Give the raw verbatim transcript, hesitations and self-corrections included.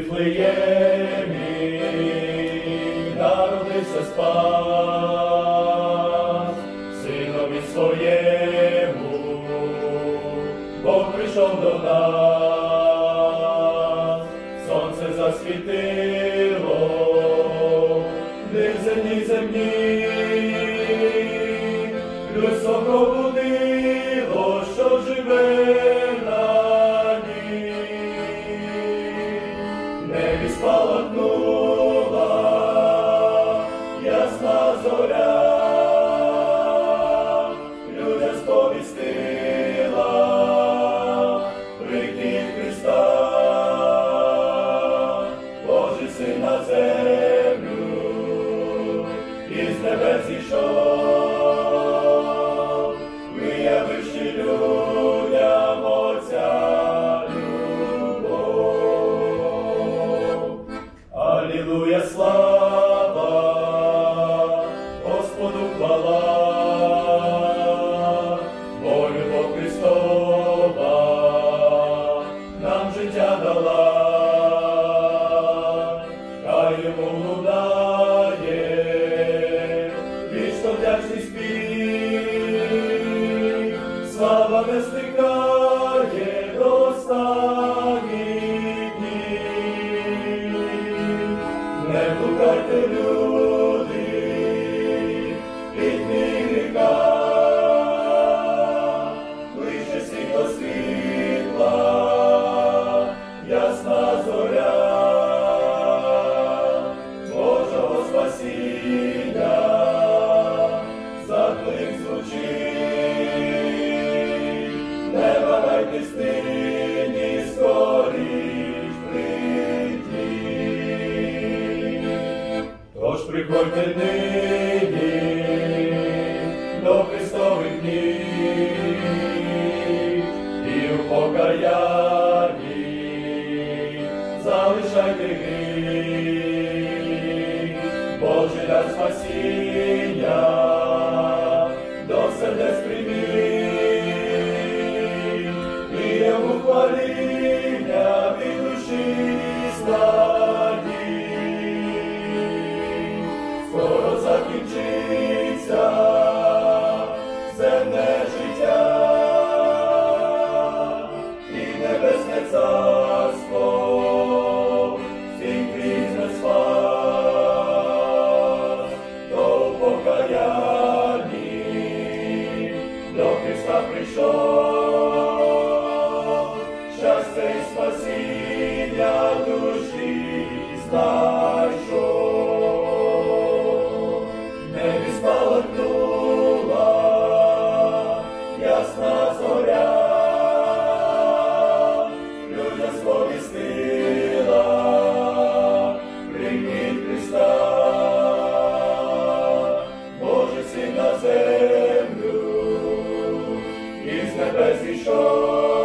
Вифлеємі народився Спас, Синові своєму Бог прийшов до нас, сонце засвітило, див земні земні, людство пробудило, що живе на ній. В небі спалахнула ясна зоря, людям сповістила прихід Христа. Божий Син на землю із небес зійшов, виявивши людям Отця любов. Алілуя, слава, Господу хвала, бо любов Христова нам життя дала, хай йому лунає вічно вдячний спів, слава не стихає до останніх днів. Не блукайте, люди, від гріха, ближче світло світла, ясна зоря Божого спасіння, заклик звучить, не вагайтесь нині, скоріш прийдіть. Тож приходьте нині до Христових днів і у покаянні залишайте гріх. Божий дар спасіння до сердець прийміть, і йому хваління від душі складіть. Скоро закінчиться земне життя, і небесне царство всім візьме спас. То у покаянні до Христа прийшов, щастя і спасіння душі знайшов. В небі спалахнула ясна зоря, людям сповістила прихід Христа. Божий Син на землю із небес зійшов,